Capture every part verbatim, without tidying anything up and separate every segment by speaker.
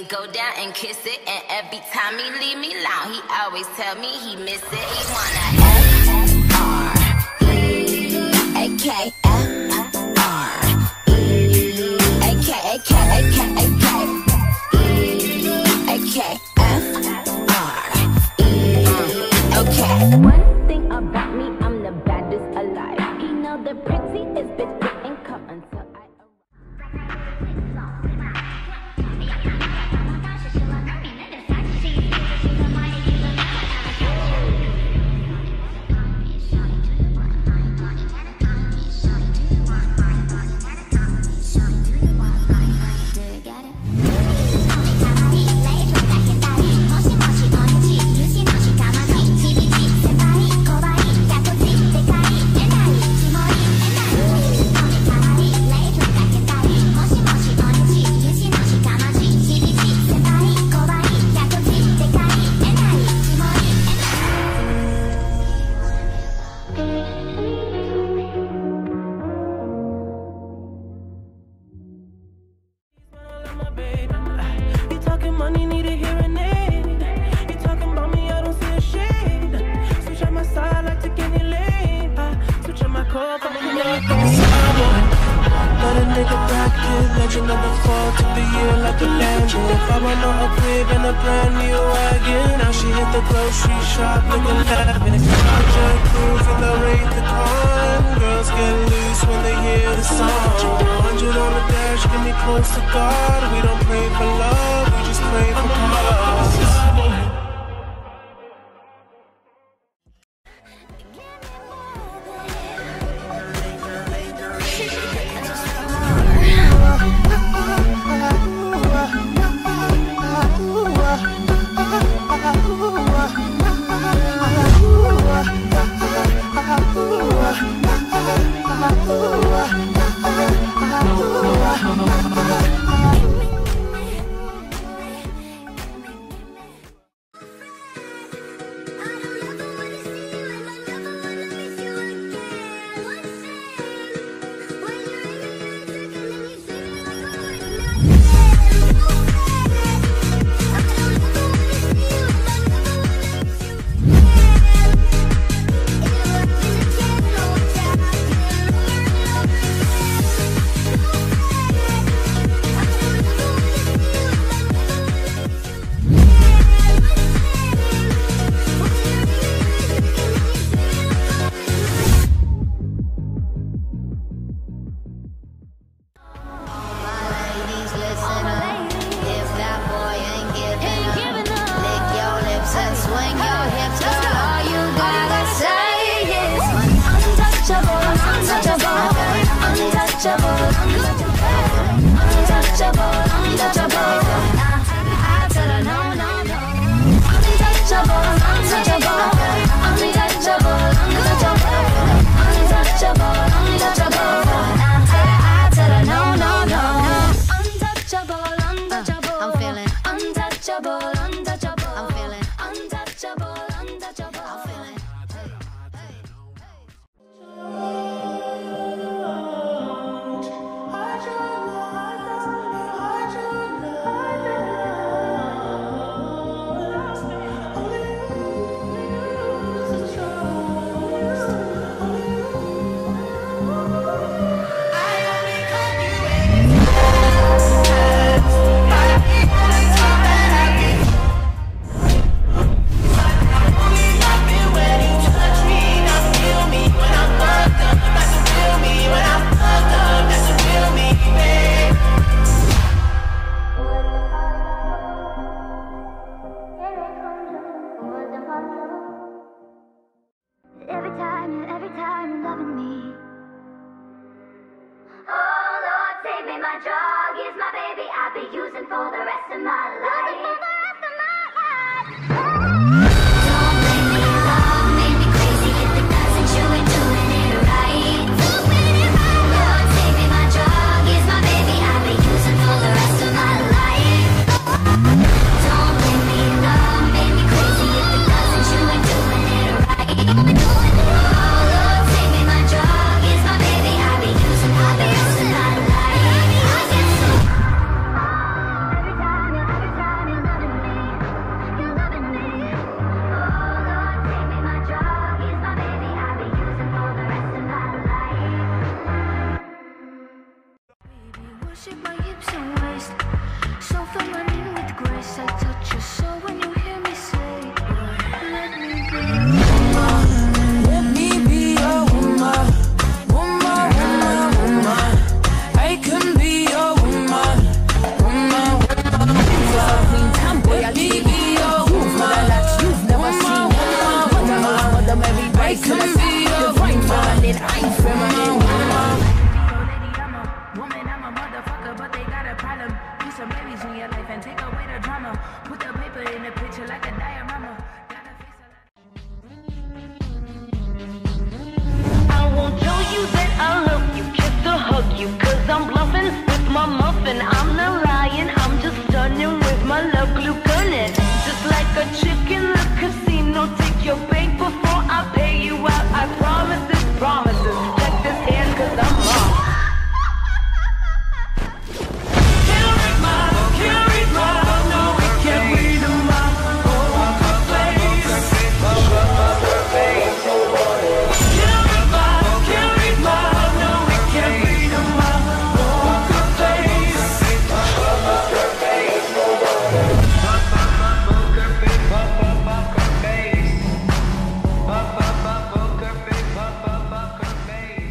Speaker 1: go down and kiss it, and every time he leave me alone, he always tell me he miss it. He wanna F R E A K F R E A K A K A K A K E A K F R E A K. One thing about me, I'm the baddest alive. He know the prettiest bitch didn't come until I
Speaker 2: every time bluffing, I'm not lying, I'm just stunning with my love glue gunning. Just like a chick in the casino, take your bank before I pay you out. I promise this, promises. Check this hand, cause I'm wrong. Can't read my, can't read my, no, we can't read my poker face. Poker face. Can't read my, can't read my, no, we can't read my poker face. Poker face. Poker face. Poker face. Poker face. Poker face.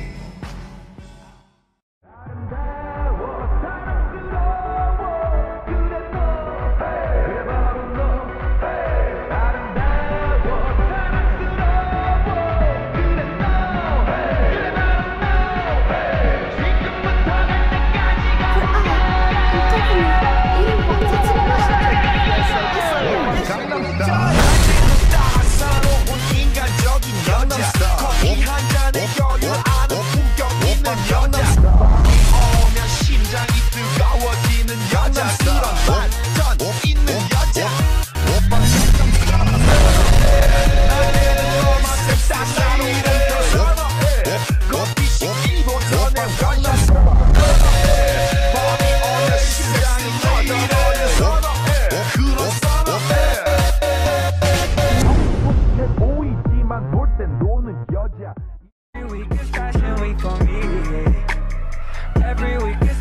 Speaker 3: 따사로운 인간적인 여자 커피 한 잔에 여유 아는 품격 있는 여자 오면 심장이 뜨거워지는 여자 그런 반전 있는 여자 오빠 따사로운 더 선어해 커피 식기도 전에 원샷 밤이 오면 심장이 터져버려 선어해 그런 선어해 보이지만 놀 땐 노는 여자
Speaker 4: Every week is fashion week for me. Every week is